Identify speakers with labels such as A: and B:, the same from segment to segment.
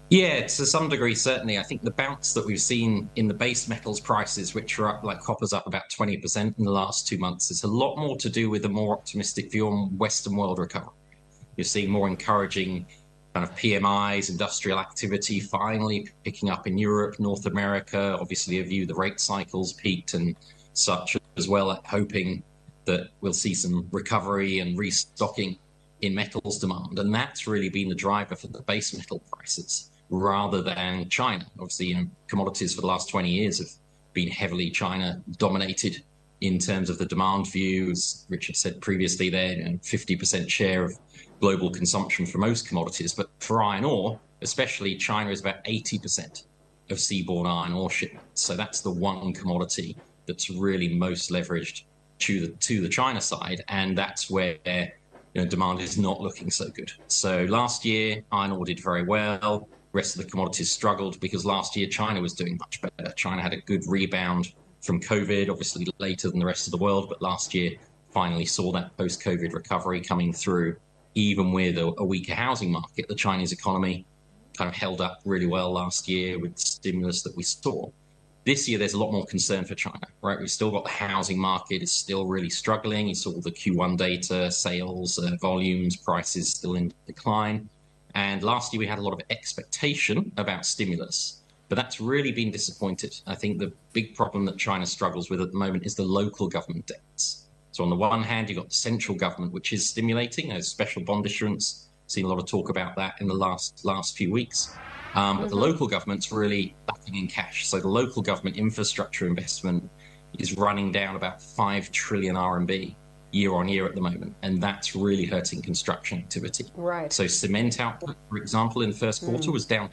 A: Yeah, to some degree, certainly. I think the bounce that we've seen in the base metals prices, which are up, like copper's up about 20% in the last 2 months, is a lot more to do with a more optimistic view on Western world recovery. You're seeing more encouraging kind of PMIs, industrial activity finally picking up in Europe, North America. Obviously, a view the rate cycles peaked and such as well, hoping that we'll see some recovery and restocking in metals demand. And that's really been the driver for the base metal prices rather than China. Obviously, commodities for the last 20 years have been heavily China dominated in terms of the demand view. As Richard said previously there, 50% share of global consumption for most commodities. But for iron ore, especially, China is about 80% of seaborne iron ore shipments. So that's the one commodity that's really most leveraged to the China side. And that's where demand is not looking so good. So last year, iron ore did very well. The rest of the commodities struggled because last year China was doing much better. China had a good rebound from COVID, obviously later than the rest of the world, but last year finally saw that post-COVID recovery coming through, even with a weaker housing market. The Chinese economy kind of held up really well last year with the stimulus that we saw. This year, there's a lot more concern for China, right? We've still got the housing market is still really struggling. You saw the Q1 data, sales, volumes, prices still in decline. And last year, we had a lot of expectation about stimulus, but that's really been disappointed. I think the big problem that China struggles with at the moment is the local government debts. So on the one hand, you've got the central government, which is stimulating a special bond issuance. Seen a lot of talk about that in the last few weeks. But the local government's really lacking in cash. So the local government infrastructure investment is running down about 5 trillion RMB year on year at the moment. And that's really hurting construction activity.
B: Right.
A: So cement output, for example, in the first quarter was down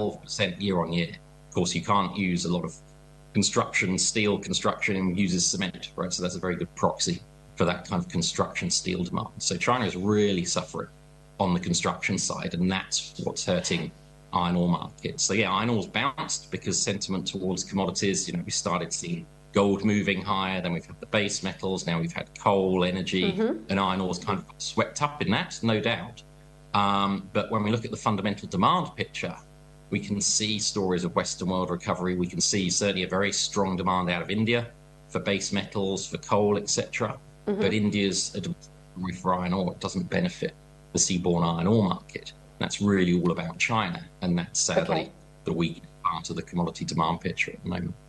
A: 12% year on year. Of course, you can't use a lot of steel construction uses cement, right? So that's a very good proxy for that kind of construction steel demand. So China is really suffering on the construction side, and that's what's hurting iron ore market. So yeah, iron ore's bounced because sentiment towards commodities, we started seeing gold moving higher, then we've had the base metals, now we've had coal, energy, and iron ore's kind of swept up in that, no doubt. But when we look at the fundamental demand picture, we can see stories of Western world recovery. We can see certainly a very strong demand out of India for base metals, for coal, etc. But India's a demand for iron ore. It doesn't benefit the seaborne iron ore market. That's really all about China, and that's sadly the weak part of the commodity demand picture at the moment.